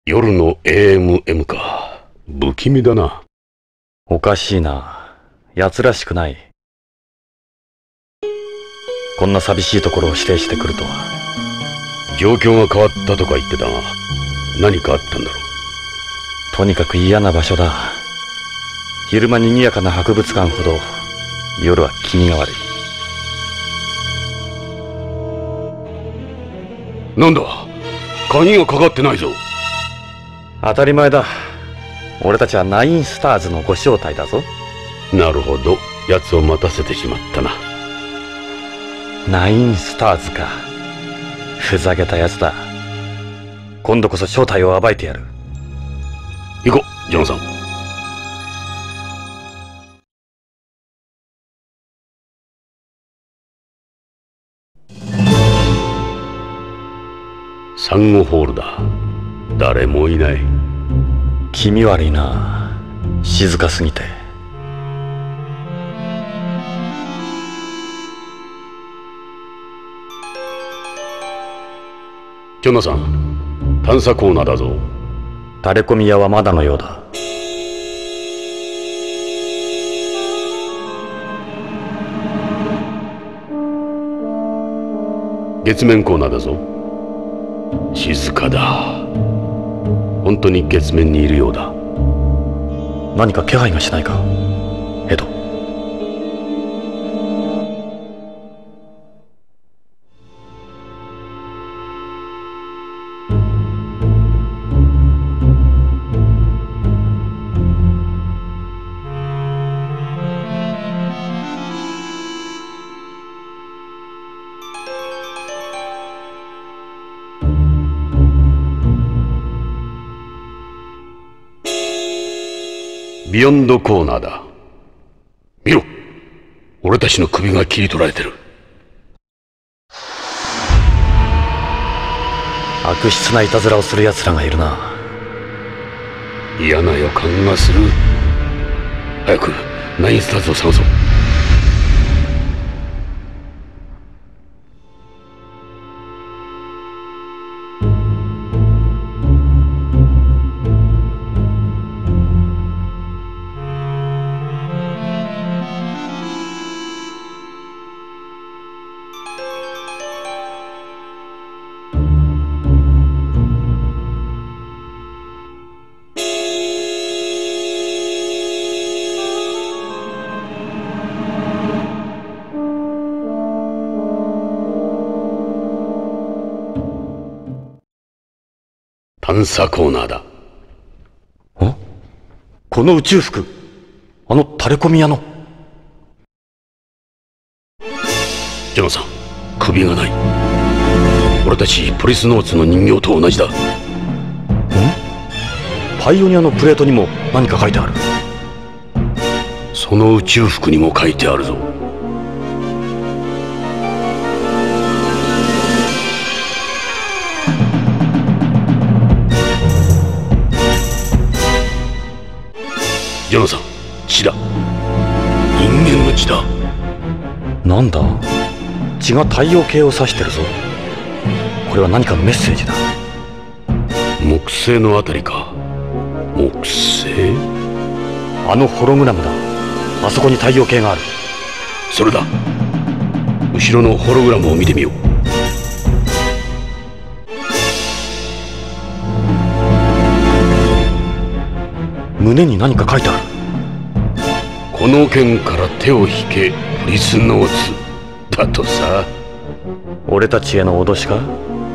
夜の AMM か。不気味だな。 おかしいな。奴らしくない。こんな寂しいところを指定してくるとは。 状況が変わったとか言ってたが、何かあったんだろう。 とにかく嫌な場所だ。昼間賑やかな博物館ほど、夜は気味が悪い。 なんだ、鍵がかかってないぞ。 当たり前だ。俺たちはナインスターズのご招待だぞ。 なるほど、奴を待たせてしまったな。 ナインスターズか。ふざけたやつだ。今度こそ正体を暴いてやる。 行こう、ジョンさん。サンゴホールだ。誰もいない。 気味悪いな。静かすぎて。 ジョナサン、探査コーナーだぞ。 タレコミ屋はまだのようだ。 月面コーナーだぞ。静かだ。本当に月面にいるようだ。 何か気配がしないか、エド。 ビヨンドコーナーだ。見ろ、俺たちの首が切り取られてる。 悪質ないたずらをする奴らがいるな。 嫌な予感がする。早くナインスターズを探そう。探査コーナーだ。 ん？この宇宙服、あのタレコミ屋の。 ジョナサン、首がない。俺たちポリスノーツの人形と同じだ。 パイオニアのプレートにも何か書いてある。 その宇宙服にも書いてあるぞ。ジョナサン、血だ。人間の血だ。 なんだ、血が太陽系を指してるぞ。これは何かのメッセージだ。 木星のあたりか。木星？ あのホログラムだ。あそこに太陽系がある。 それだ。後ろのホログラムを見てみよう。 胸に何か書いてある。 この剣から手を引け、ポリスノーツだとさ。 俺たちへの脅しか？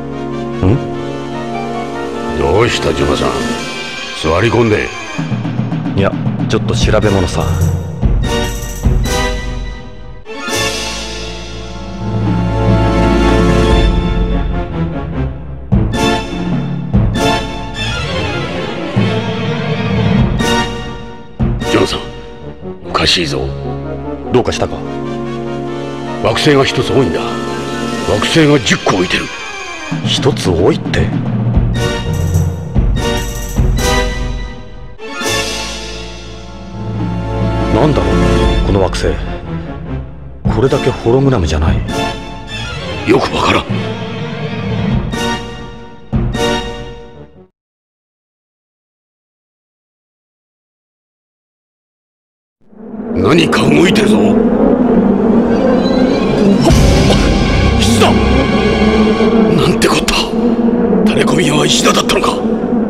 どうしたジョナサン、座り込んで。 いや、ちょっと調べ物さ。 ジョナサン、おかしいぞ。 どうかしたか？ 惑星が一つ多いんだ。惑星が10個置いてる。 一つ多いって？なんだろう、この惑星。これだけホログラムじゃない。 よくわからん。 何か動いてるぞ。石だ。なんてこった。垂れ込みは石田だったのか。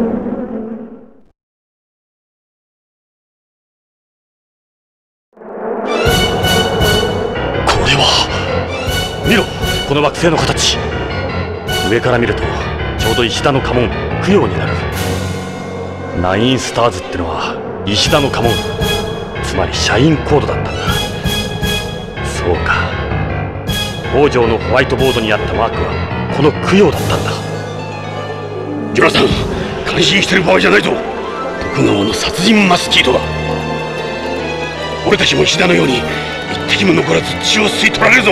これは見ろ、この惑星の形。上から見るとちょうど石田の家紋供養になる。ナインスターズってのは石田の家紋、つまり社員コードだったんだ。そうか、北条のホワイトボードにあったマークはこの供養だったんだ。 ジョナサン、感心してる場合じゃないぞ。徳川の殺人マスキートだ。俺たちも石田のように一滴も残らず血を吸い取られるぞ。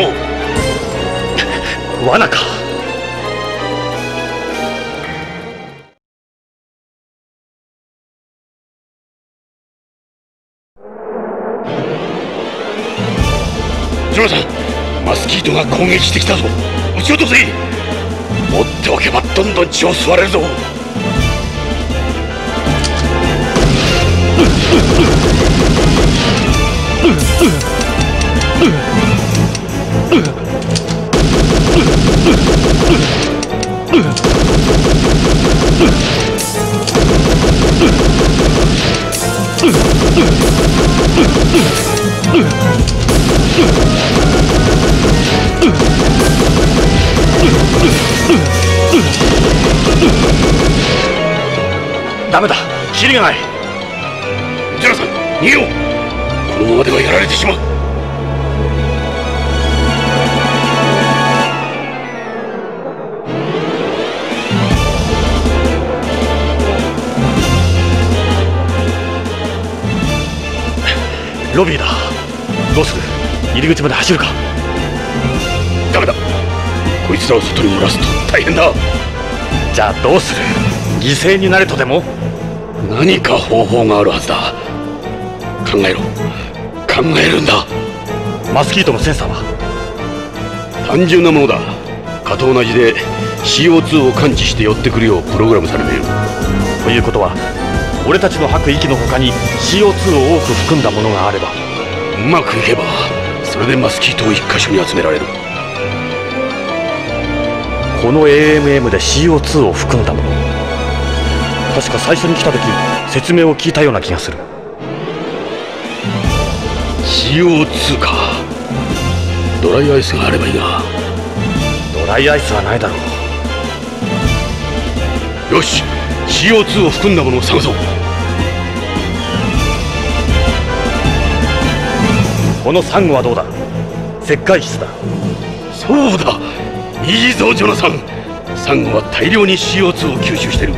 罠か。 ジョナサン、マスキートが攻撃してきたぞ。撃ち落とせ。持っておけばどんどん血を吸われるぞ。 ダメだ、キリがない。 ジョナサン、逃げよう。このままではやられてしまう。 ロビーだ。どうする？入り口まで走るか？ ダメだ。こいつらを外に漏らすと大変だ。 じゃあどうする？犠牲になれとでも？ 何か方法があるはずだ。考えろ。考えるんだ。 マスキートのセンサーは？ 単純なものだ。蚊と同じで CO2 を感知して寄ってくるようプログラムされている。 ということは俺たちの吐く息の他に CO2 を多く含んだものがあれば、 うまくいけばそれでマスキートを一箇所に集められる。 この AMM で CO2 を含んだもの、確か最初に来た時説明を聞いたような気がする。 CO2 か。ドライアイスがあればいいが。 ドライアイスはないだろう。 よし、 CO2 を含んだものを探そう。 このサンゴはどうだ？石灰質だ。 そうだ、いいぞジョナサン。サンゴは大量に CO2 を吸収してる。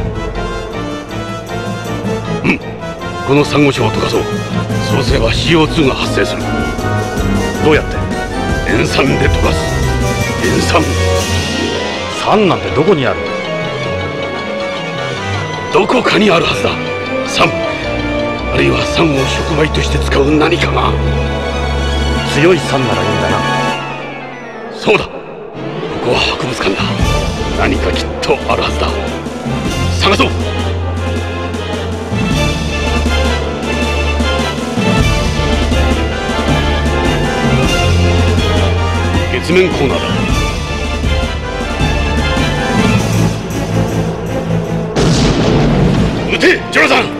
このサンゴ礁を溶かそう。そうすれば CO2 が発生する。 どうやって？ 塩酸で溶かす。塩酸。 酸なんてどこにある？ どこかにあるはずだ。酸、あるいは酸を触媒として使う何かが。 強い酸ならいいんだな。 そうだ、ここは博物館だ。何かきっとあるはずだ。探そう。月面コーナーだ。撃て、ジョナサン。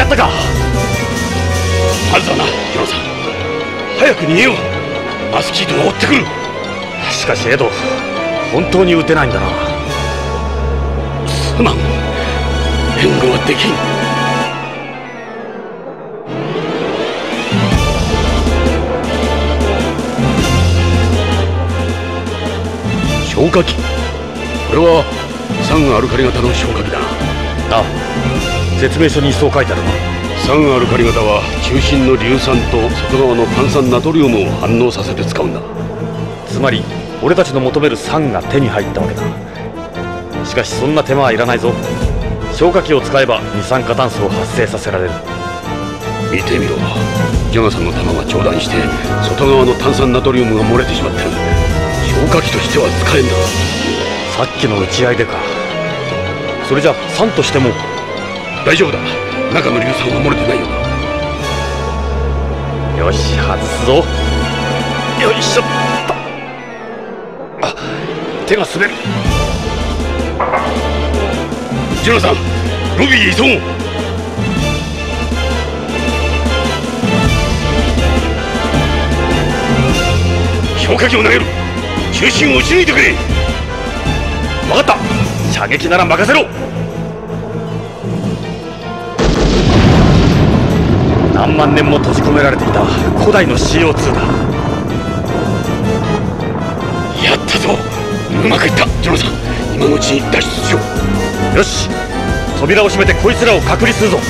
ったか。 まずはな、ジョナサン、早く逃げよう。マスキートが追ってくる。 しかしエド、本当に撃てないんだな。 すまん、援護はできん。消火器、これは3アルカリ型の消火器だな。 ああ、説明書にそう書いてあるな。 3アルカリ型は中心の硫酸と外側の炭酸ナトリウムを反応させて使うんだ。 つまり俺たちの求める酸が手に入ったわけだ。しかしそんな手間はいらないぞ。消火器を使えば二酸化炭素を発生させられる。 見てみろ、ジョナサンの弾が長弾して外側の炭酸ナトリウムが漏れてしまってる。消火器としては使えんだ。 さっきの撃ち合いでか。それじゃ酸としても。 大丈夫だ、中の硫酸は漏れてないよな。 よし、外すぞ。よいしょっと。あ、手が滑る。 ジョナサン、ロビーへ急ごう。消火器を投げる。中心を撃ち抜いてくれ。 分かった、射撃なら任せろ。何万年も閉じ込められていた古代の CO2 だ。 やったぞ、うまくいった。ジョナサン、今のうちに脱出しよう。よし、扉を閉めてこいつらを隔離するぞ。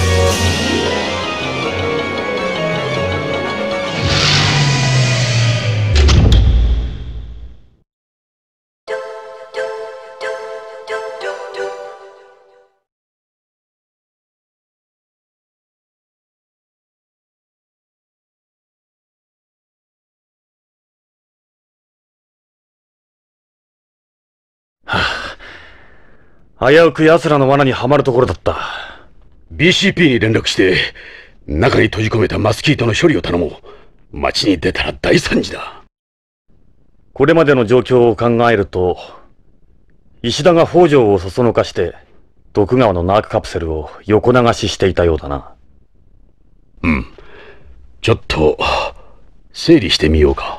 危うく奴らの罠にはまるところだった。 BCP に連絡して中に閉じ込めたマスキートの処理を頼もう。街に出たら大惨事だ。 これまでの状況を考えると、石田が北条をそそのかして徳川のナークカプセルを横流ししていたようだな。 うん、ちょっと整理してみようか。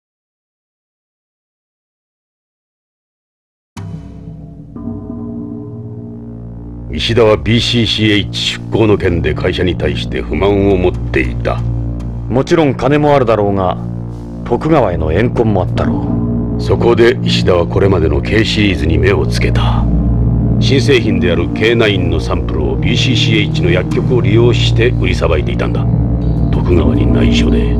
石田は BCCH 出向の件で会社に対して不満を持っていた。 もちろん金もあるだろうが、徳川への怨恨もあったろう。そこで石田はこれまでの K シリーズに目をつけた。新製品である K9 のサンプルを BCCH の薬局を利用して売りさばいていたんだ。徳川に内緒で。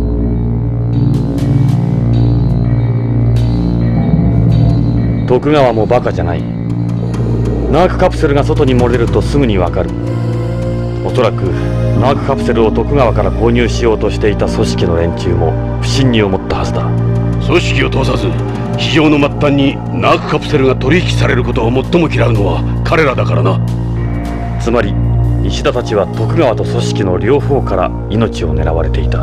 徳川もバカじゃない。ナークカプセルが外に漏れるとすぐにわかる。おそらくナークカプセルを徳川から購入しようとしていた組織の連中も不審に思ったはずだ。 組織を通さず市場の末端にナークカプセルが取引されることを最も嫌うのは彼らだからな。 つまり石田たちは徳川と組織の両方から命を狙われていた。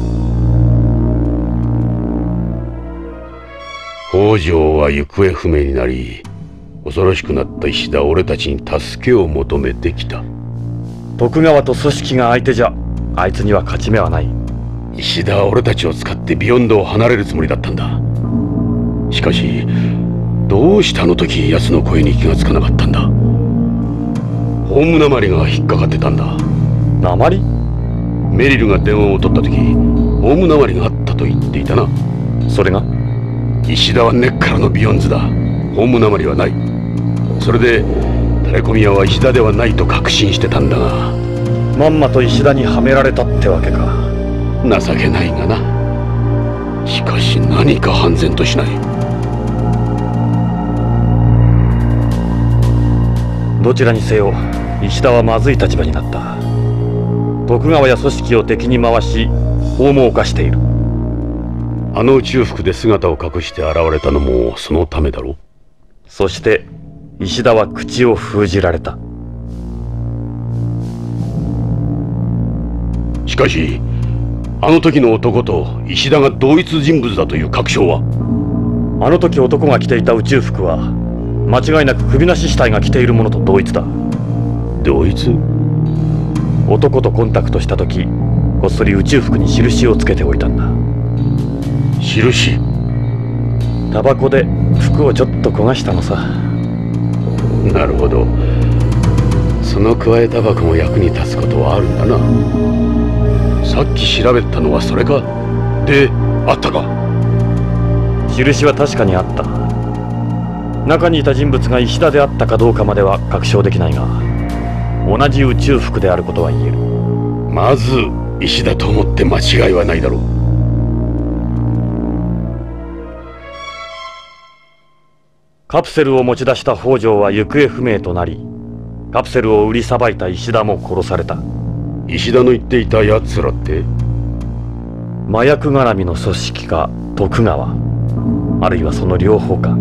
北条は行方不明になり、恐ろしくなった石田は俺たちに助けを求めてきた。 徳川と組織が相手じゃあいつには勝ち目はない。 石田は俺たちを使ってビヨンドを離れるつもりだったんだ。しかしどうしてあの時奴の声に気がつかなかったんだ。ホーム鉛が引っかかってたんだ。 鉛？ メリルが電話を取った時ホーム鉛があったと言っていたな。 それが？ 石田は根っからのビヨンズだ。ホーム鉛はない。それでタレコミ屋は石田ではないと確信してたんだが、 まんまと石田にはめられたってわけか。 情けないがな。しかし何か判然としない。 どちらにせよ石田はまずい立場になった。徳川や組織を敵に回し法も犯している。 あの宇宙服で姿を隠して現れたのもそのためだろう。 そして石田は口を封じられた。 しかしあの時の男と石田が同一人物だという確証は？ あの時男が着ていた宇宙服は間違いなく首なし死体が着ているものと同一だ。 同一？ 男とコンタクトした時、こっそり宇宙服に印をつけておいたんだ。 印？ タバコで服をちょっと焦がしたのさ。 なるほど。そのくわえタバコも役に立つことはあるんだな。さっき調べたのはそれか。で、あったか？ 印は確かにあった。中にいた人物が石田であったかどうかまでは確証できないが、同じ宇宙服であることは言える。 まず石田と思って間違いはないだろう。 カプセルを持ち出した北条は行方不明となり、カプセルを売りさばいた石田も殺された。 石田の言っていたやつらって？ 麻薬絡みの組織か徳川、あるいはその両方か。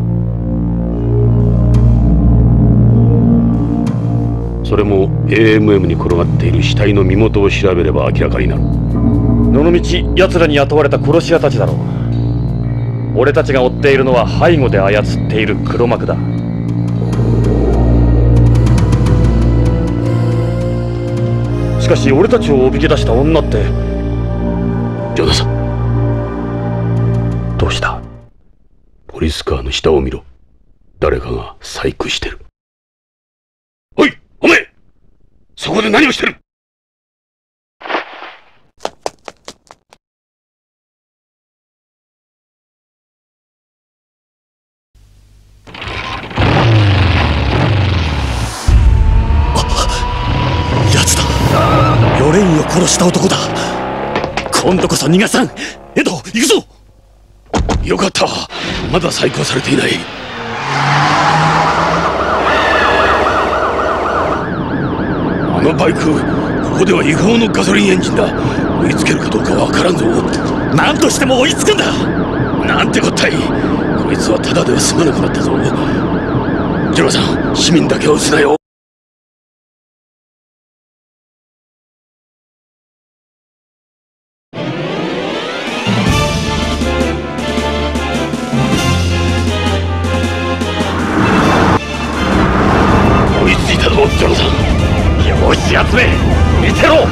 それも AMM に転がっている死体の身元を調べれば明らかになる。 どのみち奴らに雇われた殺し屋たちだろう。俺たちが追っているのは背後で操っている黒幕だ。しかし俺たちをおびき出した女って。 ジョナサン、 どうした？ ポリスカーの下を見ろ。誰かが細工してる。おい、お前、そこで何をしてる？ ロレインを殺した男だ。今度こそ逃がさん。エド、行くぞ。 よかった、まだ再興されていない。あのバイク、ここでは違法のガソリンエンジンだ。追いつけるかどうかわからんぞ。 何としても追いつくんだ。 なんてこったい。こいつはただでは済まなくなったぞ。ジョナサン、市民だけは撃つなよ。ジョナサン、 よし、やつめ、見せろ。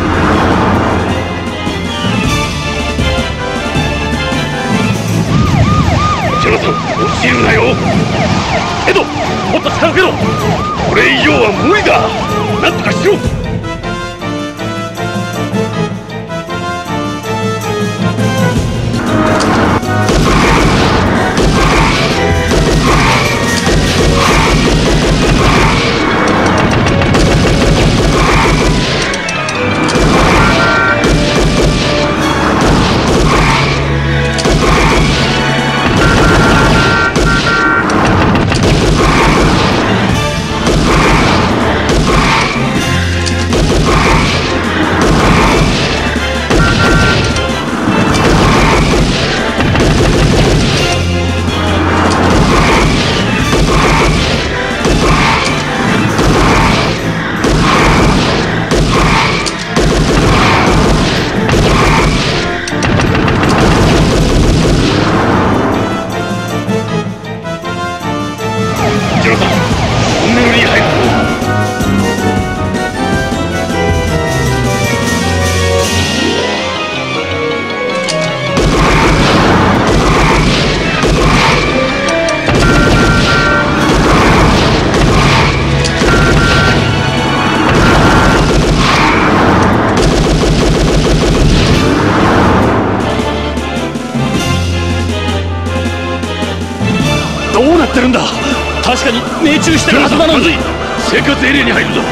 ジョナサン、落ちるなよ。 エド、もっと近づけろ。 これ以上は無理だ。なんとかしろ。 どうなってるんだ。確かに命中してるはずなのに。 生活エリアに入るぞ。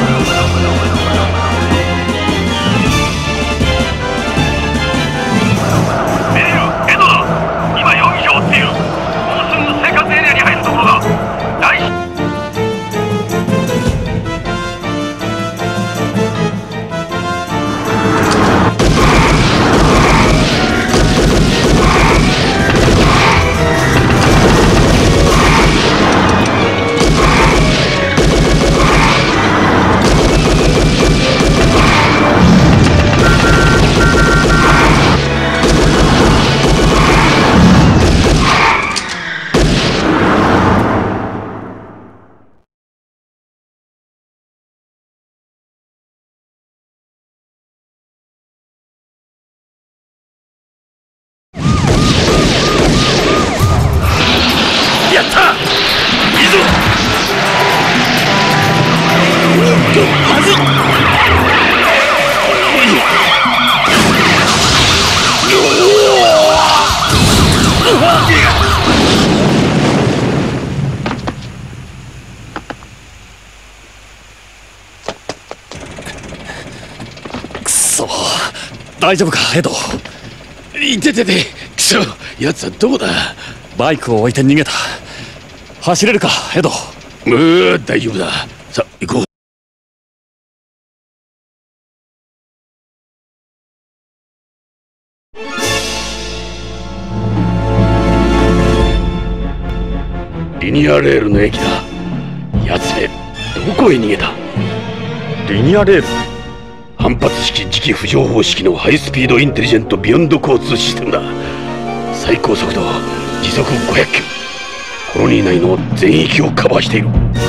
メリル、エドだ。今容疑者を追っている。もうすぐ生活エリアに入るところだ。大そう、大丈夫かエド。 いててて、くそ、奴はどこだ。 バイクを置いて逃げた。走れるかエド。 大丈夫だ。さあ行こう。リニアレールの駅だ。奴めどこへ逃げた。 リニアレール、 反発式磁気浮上方式のハイスピードインテリジェントビヨンド交通システムだ。最高速度時速500キロ。コロニー内の全域をカバーしている。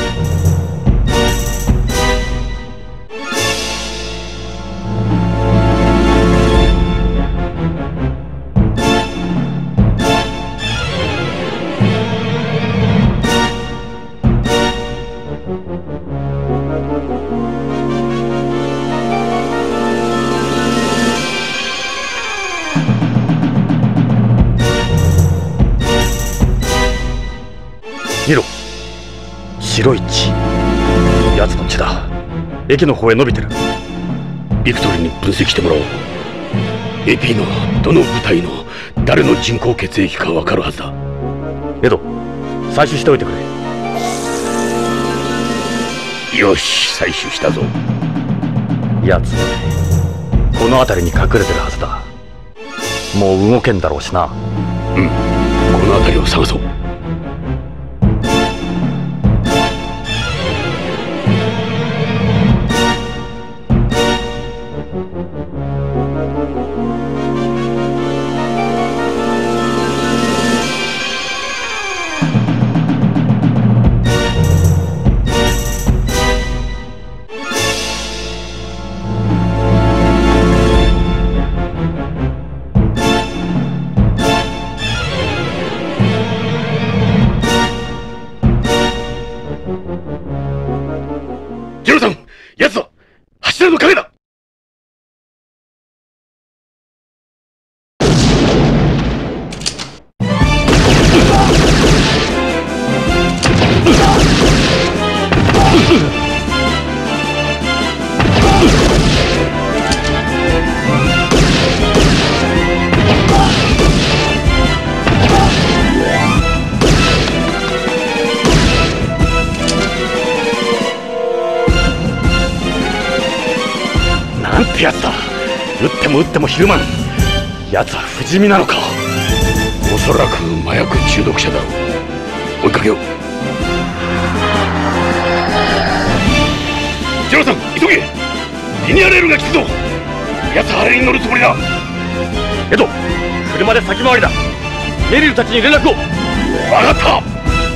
見ろ、白い血。奴の血だ。駅の方へ伸びてる。 ビクトリーに分析してもらおう。AP のどの部隊の誰の人工血液か分かるはずだ。 エド、採取しておいてくれ。 よし、採取したぞ。 奴この辺りに隠れてるはずだ。もう動けんだろうしな。 この辺りを探そう。奴は柱の影だ。 なんてやつだ。撃っても撃ってもヒルマン。奴は不死身なのか。 おそらく麻薬中毒者だろう。追いかけよう。ジョナサン、急げ。リニアレールが来たぞ。奴はあれに乗るつもりだ。 エド、車で先回りだ。メリルたちに連絡を。 分かった。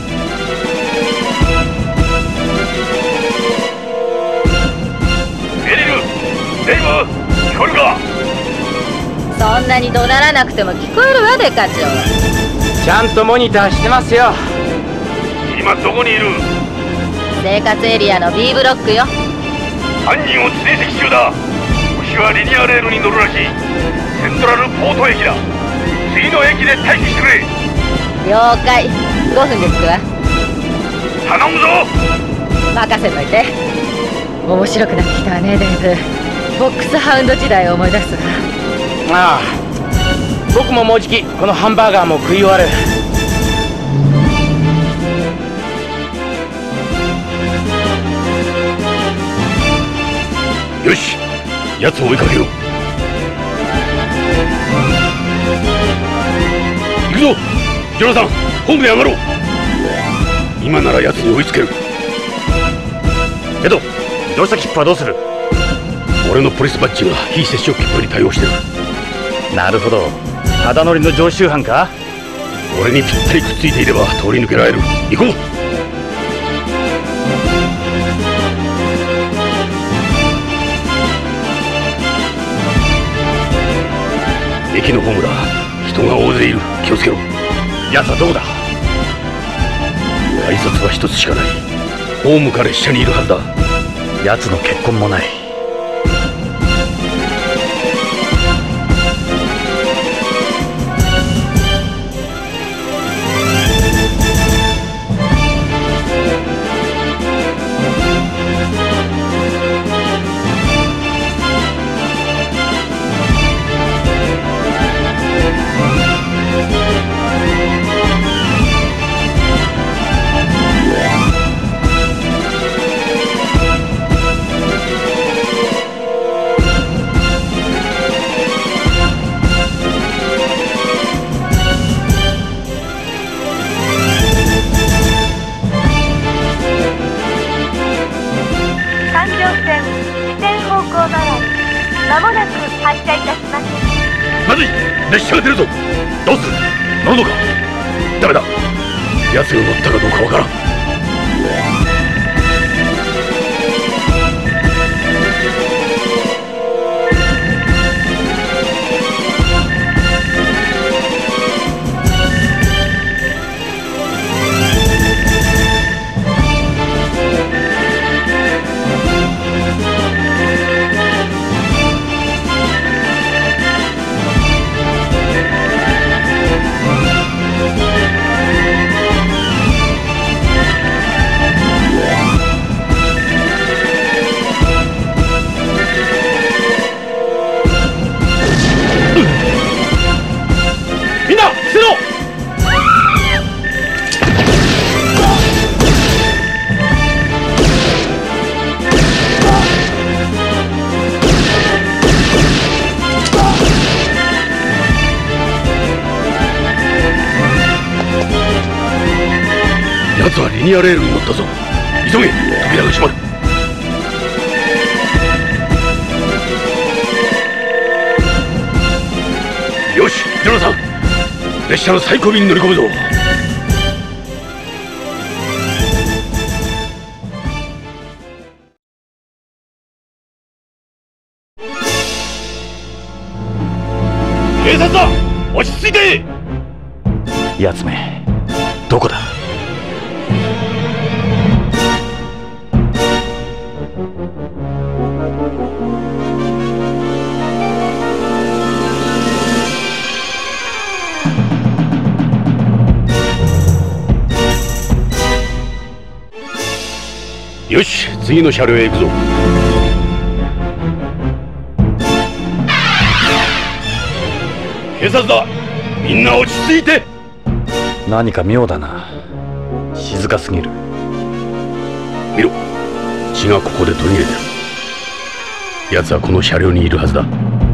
メリル、デイブ、聞こえるか。 そんなに怒鳴らなくても聞こえるわ、デカ長。 ちゃんとモニターしてますよ。 今どこにいる。 生活エリアの B ブロックよ。 犯人を追跡中だ。星はリニアレールに乗るらしい。セントラルポート駅だ。次の駅で待機してくれ。 了解。5分で着くわ。 頼むぞ。 任せといて。面白くなってきたわね、デイブ。ボックスハウンド時代を思い出すわ。 ああ、僕ももうじきこのハンバーガーも食い終わる。 よし、奴を追いかけよう。行くぞジョナサン、ホームで上がろう。今なら奴に追いつける。 エド、乗車切符はどうする。 俺のポリスバッジが非接触切符に対応してる。 なるほど、ただ乗りの常習犯か。 俺にぴったりくっついていれば通り抜けられる。行こう。駅のホームだ。人が大勢いる。気をつけろ。 奴はどこだ。 改札は一つしかない。ホームか列車にいるはずだ。 奴の血痕もない。 発車いたします。 まずい、列車が出るぞ。どうする？乗るのか？ダメだ、奴が乗ったかどうかわからん。 みんな伏せろ。 奴はリニアレールに乗ったぞ。急げ、扉が閉まる。よし、ジョナサン、列車の最後尾に乗り込むぞ。警察だ、落ち着いて。 奴め、どこだ？ よし、次の車両へ行くぞ。警察だ、みんな落ち着いて。 何か妙だな。静かすぎる。 見ろ、血がここで途切れてる。奴はこの車両にいるはずだ。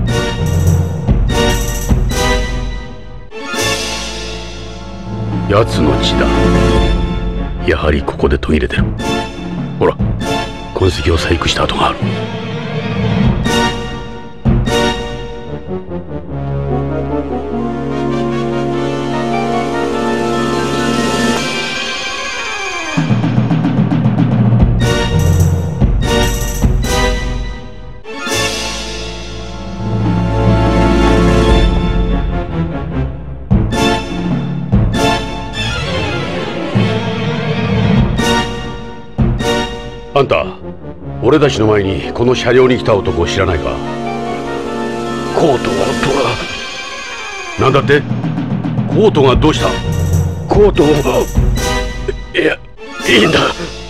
奴の血だ。やはりここで途切れてる。ほら、痕跡を細工した跡がある。あんた、俺たちの前にこの車両に来た男を知らないか？コートが。なんだって？コートがどうした？コートを。いや、いいんだ。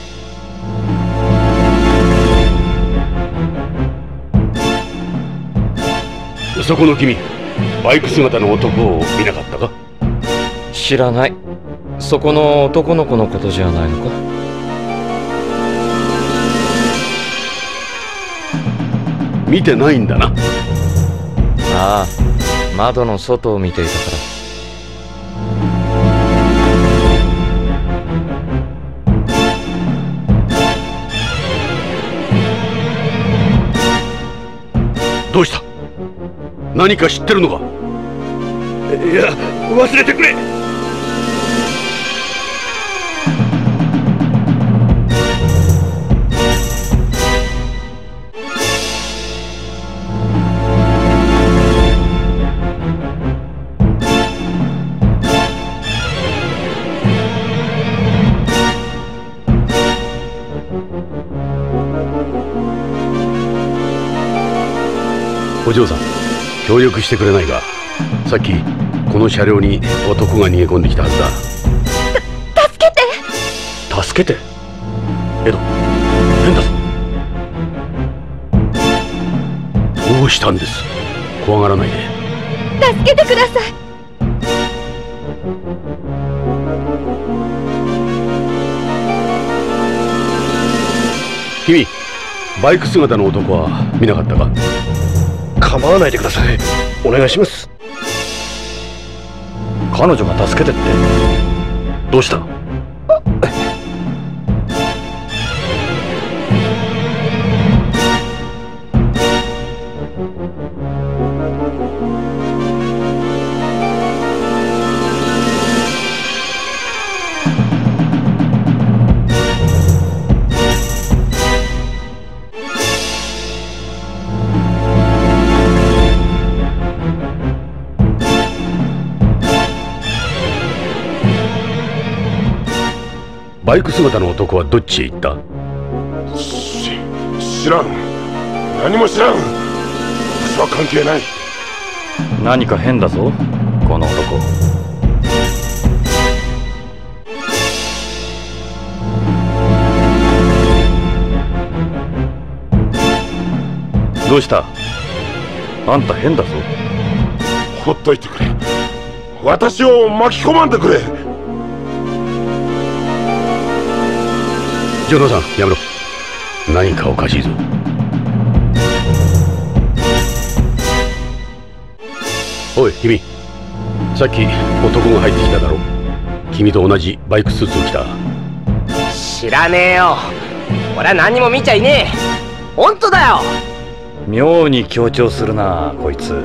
そこの君、バイク姿の男を見なかったか？ 知らない。そこの男の子のことじゃないのか？ 見てないんだな。 ああ、窓の外を見ていたから。 どうした？何か知ってるのか？いや、忘れてくれ。お嬢さん、協力してくれないか？さっきこの車両に男が逃げ込んできたはずだ。 助けて。 助けて？エド、変だぞ。 どうしたんです？怖がらないで。 助けてください。 君、バイク姿の男は見なかったか？構わないでください。お願いします。 彼女が助けてってどうした？ バイク姿の男はどっちへ行った？ 知らん。何も知らん。私は関係ない。 何か変だぞこの男。どうした？あんた変だぞ。 ほっといてくれ。私を巻き込まんでくれ。 ジョナサン、やめろ。何かおかしいぞ。おい君、さっき男が入ってきただろ。君と同じバイクスーツを着た。 知らねえよ。俺は何にも見ちゃいねえ。本当だよ。 妙に強調するなこいつ。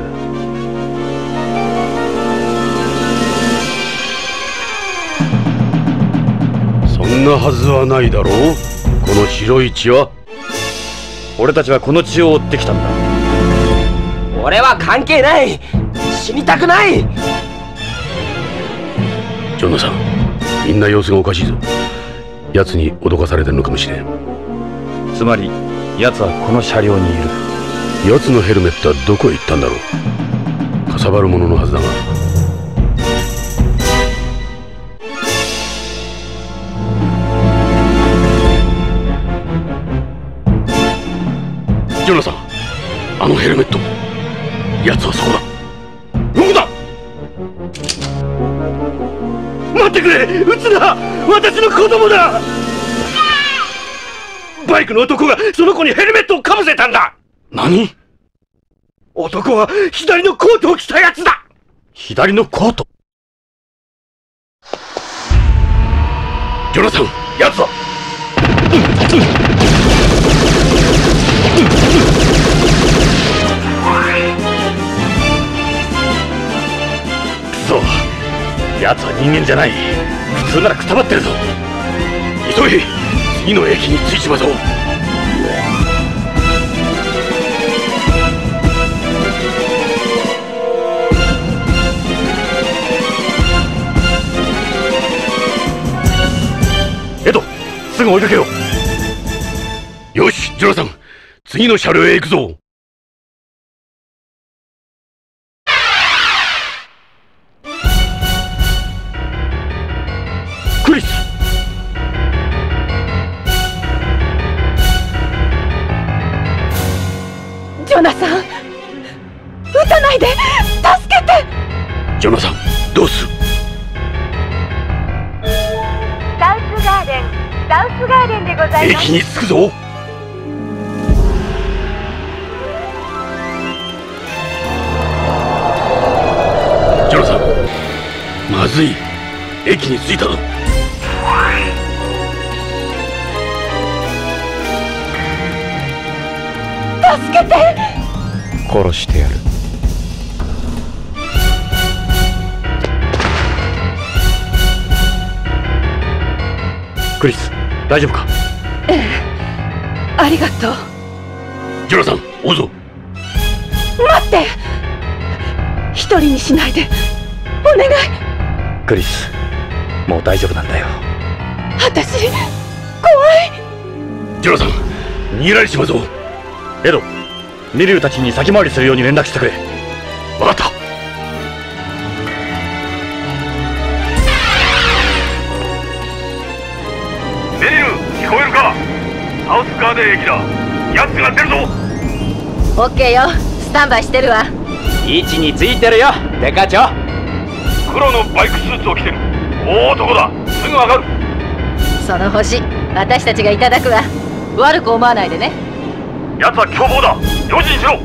そんなはずはないだろう。この白い血は。 俺たちはこの血を追ってきたんだ。 俺は関係ない。死にたくない。 ジョナサン、みんな様子がおかしいぞ。奴に脅かされてるのかもしれん。 つまり奴はこの車両にいる。 奴のヘルメットはどこへ行ったんだろう。かさばるもののはずだが。ジョナサン、あのヘルメット。奴はそこだ。どこだ。待ってくれ。撃つな。私の子供だ。バイクの男がその子にヘルメットをかぶせたんだ。何？男は左のコートを着たやつだ。 左のコート？ ジョナサン、やつだ。 くそ、奴は人間じゃない。普通ならくたばってるぞ。 急げ、次の駅に着いちまうぞ。 エド、すぐ追いかけよう。 よし、ジョナサン、次の車両へ行くぞ。クリス。 ジョナサン、撃たないで。助けて。 ジョナサン、どうする？ サウスガーデンでございます。 駅に着くぞ。ジョナサン、まずい。駅に着いたぞ。 助けて。 殺してやる。 クリス、大丈夫か？ ええ、ありがとう。 ジョナサン、追うぞ。 待って。一人にしないで。お願い。 クリス、もう大丈夫なんだよ。 私、怖い。 ジョナサン、逃げられちまうぞ。 エド、ミリュウたちに先回りするように連絡してくれ。 分かった。 メリル、聞こえるか？サウスガーデン駅だ。奴が出るぞ。 オッケーよ。スタンバイしてるわ。 位置についてるよ、デカ長。 黒のバイクスーツを着てる大男だ。すぐわかる。 その星、私たちがいただくわ。悪く思わないでね。 奴は凶暴だ。用心しろ。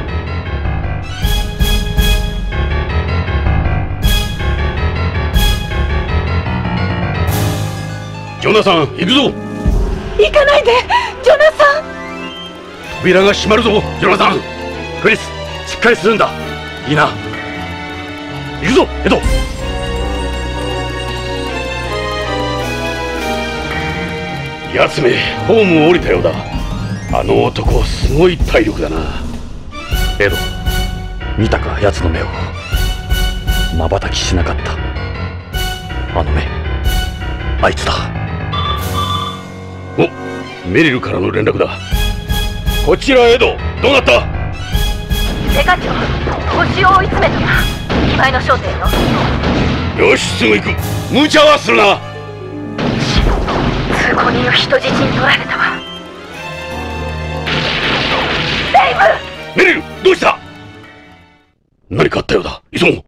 ジョナサン、行くぞ。 行かないで。ジョナサン。 扉が閉まるぞ、ジョナサン。 クリス、しっかりするんだ。いいな。行くぞ、エド。 奴め、ホームを降りたようだ。あの男、すごい体力だな。 エド、見たか奴の目を。瞬きしなかった。あの目、あいつだ。 メリルからの連絡だ。こちらエド、どうなった？ デカ長、星を追い詰めたわ。2枚の焦点よ。 よし、すぐ行く。無茶はするな。 通行人を人質に取られたわ。デイブ！ メリル、どうした？何かあったようだ。急ごう。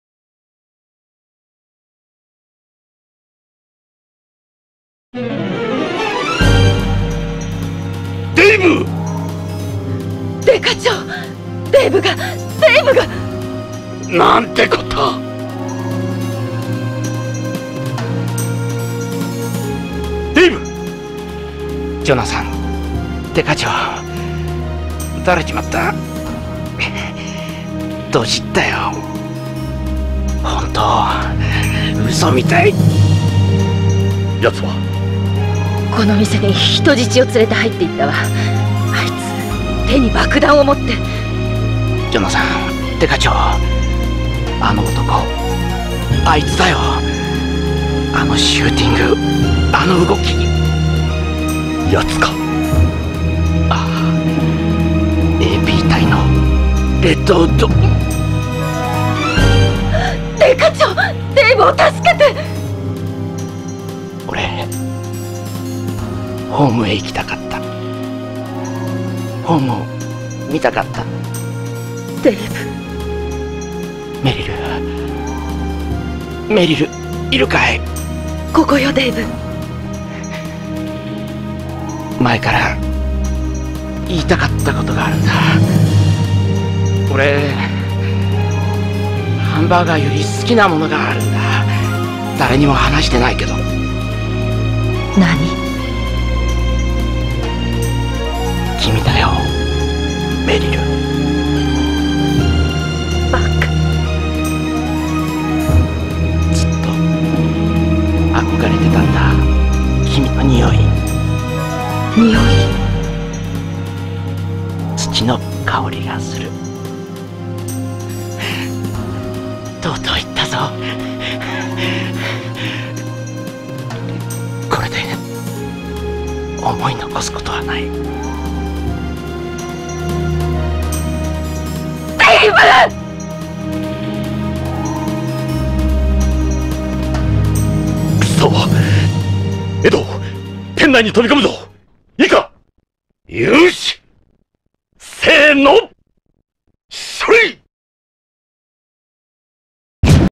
デイブ！ デカ長、デイブがなんてこった。デイブ！ ジョナサン、デカ長、撃たれちまった。ドジったよ。本当、嘘みたい。 奴はこの店に人質を連れて入っていったわ。あいつ手に爆弾を持って。 ジョナサン、デカ長、あの男、あいつだよ。あのシューティング、あの動き。 奴か。 ああ、AP 隊のレッドウッド。 デカ長、デイブを助けて。 俺、ホームへ行きたかった。ホームを見たかった。 デイブ。 メリルいるかい？ ここよ、デイブ。 前から言いたかったことがあるんだ。俺、ハンバーガーより好きなものがあるんだ。誰にも話してないけど。 何？ 君だよ、メリル。 バカ。 ずっと憧れてたんだ、君の匂い。 匂い。 土の香りがする。とうとう言ったぞ。これで思い残すことはない。 デイブ！ くそ！エド、店内に飛び込むぞ。いいか？よし！せーの！